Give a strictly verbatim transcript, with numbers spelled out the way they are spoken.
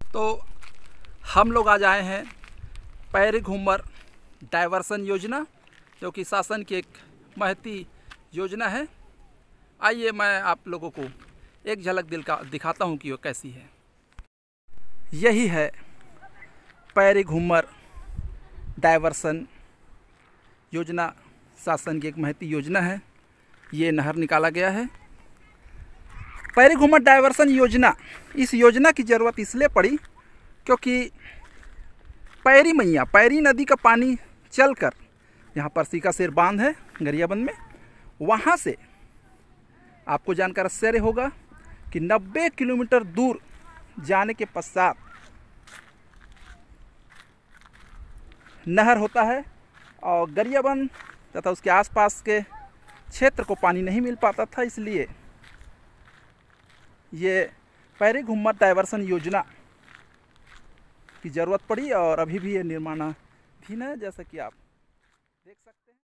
तो हम लोग आज आए हैं पैरी घूमर डायवर्सन योजना, जो कि शासन की एक महती योजना है। आइए मैं आप लोगों को एक झलक दिल का दिखाता हूँ कि वो कैसी है। यही है पैरी घूमर डायवर्सन योजना, शासन की एक महती योजना है। ये नहर निकाला गया है। पैरी घूमर डायवर्सन योजना, इस योजना की ज़रूरत इसलिए पड़ी क्योंकि पैरी मैया पैरी नदी का पानी चलकर यहाँ पर सीकासेर बांध है गरियाबंद में, वहाँ से आपको जानकर आश्चर्य होगा कि नब्बे किलोमीटर दूर जाने के पश्चात नहर होता है और गरियाबंद तथा उसके आसपास के क्षेत्र को पानी नहीं मिल पाता था। इसलिए ये पैरी घूमर डायवर्सन योजना की ज़रूरत पड़ी और अभी भी ये निर्माणाधीन है, जैसा कि आप देख सकते हैं।